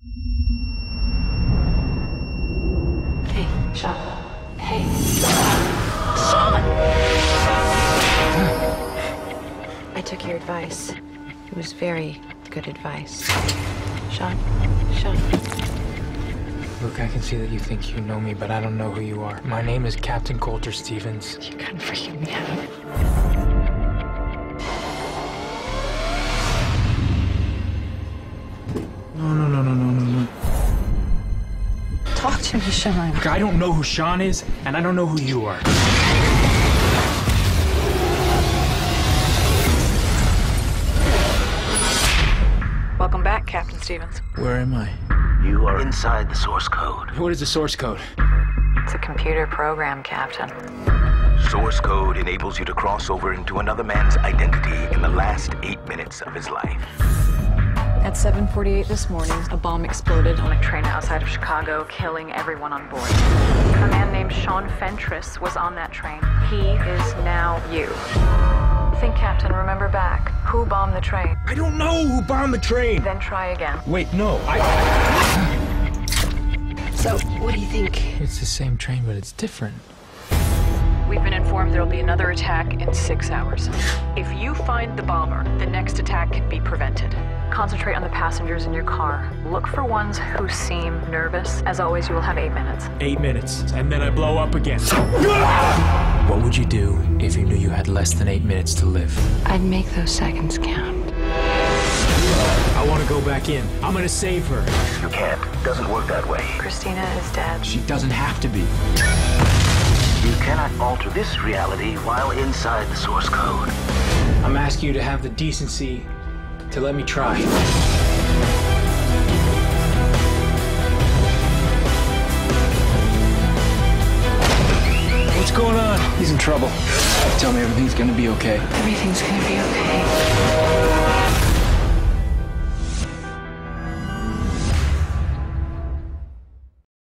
Hey, Sean. Hey. Sean! I took your advice. It was very good advice. Sean. Sean. Look, I can see that you think you know me, but I don't know who you are. My name is Captain Colter Stevens. You couldn't freaking me out. No. Talk to me, Sean. Look, I don't know who Sean is, and I don't know who you are. Welcome back, Captain Stevens. Where am I? You are inside the source code. What is the source code? It's a computer program, Captain. Source code enables you to cross over into another man's identity in the last 8 minutes of his life. At 7:48 this morning, a bomb exploded on a train outside of Chicago, killing everyone on board. A man named Sean Fentress was on that train. He is now you. Think, Captain, remember back. Who bombed the train? I don't know who bombed the train! Then try again. Wait, no, So, what do you think? It's the same train, but it's different. We've been informed there'll be another attack in 6 hours. If you find the bomber, the next attack can be prevented. Concentrate on the passengers in your car. Look for ones who seem nervous. As always, you will have 8 minutes. 8 minutes, and then I blow up again. What would you do if you knew you had less than 8 minutes to live? I'd make those seconds count. I want to go back in. I'm gonna save her. You can't. Doesn't work that way. Christina is dead. She doesn't have to be. You cannot alter this reality while inside the source code. I'm asking you to have the decency to let me try. What's going on? He's in trouble. Tell me everything's gonna be okay. Everything's gonna be okay.